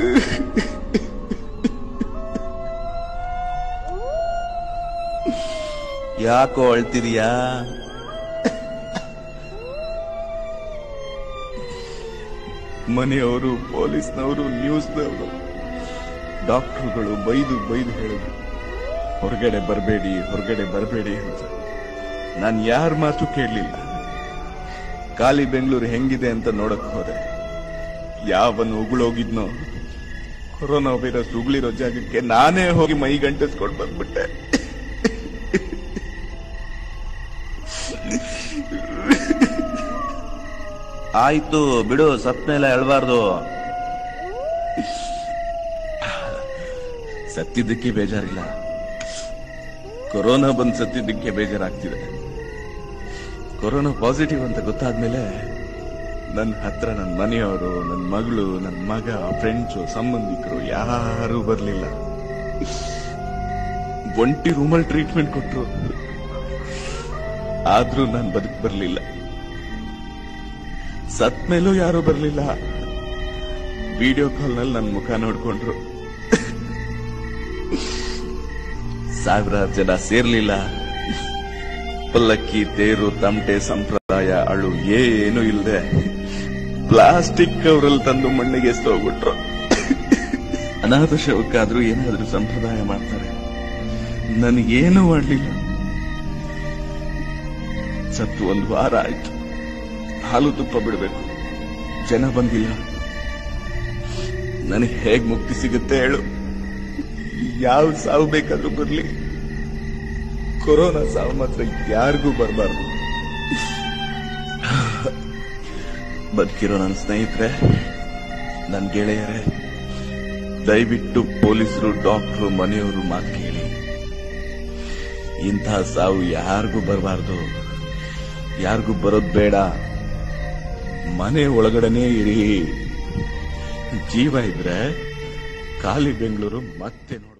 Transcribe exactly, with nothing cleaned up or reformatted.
ಯಾಕೋ ಅಳ್ತಿದೀಯಾ? ಮನೆಯವರು, ಪೊಲೀಸ್ನವರು, ನ್ಯೂಸ್ನವರು, ಡಾಕ್ಟರ್ಗಳು ಬೈದು ಬೈದು ಹೇಳಿದ್ರು ಹೊರಗಡೆ ಬರಬೇಡಿ, ಹೊರಗಡೆ ಬರಬೇಡಿ ಅಂತ. ನಾನು ಯಾರ ಮಾತು ಕೇಳಲಿಲ್ಲ. ಖಾಲಿ ಬೆಂಗಳೂರು ಹೆಂಗಿದೆ ಅಂತ ನೋಡಕ್ ಹೋದೆ. ಯಾವನು ಉಗುಳೋಗಿದ್ನೋ ಕೊರೋನಾ ವೈರಸ್ ಉಗುಳಿರೋ ಜಾಗಕ್ಕೆ ನಾನೇ ಹೋಗಿ ಮೈ ಗಂಟಿಸ್ಕೊಂಡು ಬಂದ್ಬಿಟ್ಟೆ. ಆಯ್ತು ಬಿಡು, ಸತ್ ಮೇಲೆ ಅಳ್ಬಾರ್ದು. ಸತ್ತಿದ್ದಕ್ಕೆ ಬೇಜಾರಿಲ್ಲ, ಕೊರೋನಾ ಬಂದ್ ಸತ್ತಿದ್ದಕ್ಕೆ ಬೇಜಾರಾಗ್ತಿದೆ. ಕೊರೋನಾ ಪಾಸಿಟಿವ್ ಅಂತ ಗೊತ್ತಾದ್ಮೇಲೆ ನನ್ನ ಹತ್ರ ನನ್ನ ಮನೆಯವರು, ನನ್ನ ಮಗಳು, ನನ್ನ ಮಗ, ಫ್ರೆಂಡ್ಸು, ಸಂಬಂಧಿಕರು ಯಾರೂ ಬರ್ಲಿಲ್ಲ. ಒಂಟಿ ರೂಮಲ್ಲಿ ಟ್ರೀಟ್ಮೆಂಟ್ ಕೊಟ್ರು, ಆದ್ರೂ ನಾನು ಬದುಕ್ ಬರ್ಲಿಲ್ಲ. ಸತ್ ಮೇಲೂ ಯಾರು ಬರ್ಲಿಲ್ಲ. ವಿಡಿಯೋ ಕಾಲ್ ನಲ್ಲಿ ನನ್ನ ಮುಖ ನೋಡ್ಕೊಂಡ್ರು. ಸಾವಿರಾರು ಜನ ಸೇರ್ಲಿಲ್ಲ. ಪಲ್ಲಕ್ಕಿ, ತೇರು, ತಮಟೆ, ಸಂಪ್ರದಾಯ, ಅಳು ಏನು ಇಲ್ಲದೆ ಪ್ಲಾಸ್ಟಿಕ್ ಕವರಲ್ಲಿ ತಂದು ಮಣ್ಣಿಗೆ ಎಸ್ತೋಗ್ಬಿಟ್ರು. ಅನಾಥ ಶವಕ್ಕಾದ್ರೂ ಏನಾದ್ರೂ ಸಂಪ್ರದಾಯ ಮಾಡ್ತಾರೆ, ನನಗೇನು ಮಾಡಲಿಲ್ಲ. ಸತ್ತು ಒಂದು ವಾರ ಆಯ್ತು. ಹಾಲು ತುಪ್ಪ ಬಿಡಬೇಕು, ಜನ ಬಂದಿಲ್ಲ. ನನಗೆ ಹೇಗ್ ಮುಕ್ತಿ ಸಿಗುತ್ತೆ ಹೇಳು? ಯಾವ ಸಾವು ಬೇಕಾದ್ರೂ ಬರ್ಲಿ, ಕೊರೋನಾ ಸಾವು ಮಾತ್ರ ಯಾರಿಗೂ ಬರಬಾರ್ದು. ಬದುಕಿರೋ ನನ್ನ ಸ್ನೇಹಿತರೆ, ನನ್ನ ಗೆಳೆಯರೇ, ದಯವಿಟ್ಟು ಪೊಲೀಸರು, ಡಾಕ್ಟರು, ಮನೆಯವರು ಮಾತು ಕೇಳಿ. ಇಂಥ ಸಾವು ಯಾರಿಗೂ ಬರಬಾರ್ದು, ಯಾರಿಗೂ ಬರೋದು ಬೇಡ. ಮನೆ ಒಳಗಡೆನೇ ಇರಿ. ಜೀವ ಇದ್ರೆ ಖಾಲಿ ಬೆಂಗಳೂರು ಮತ್ತೆ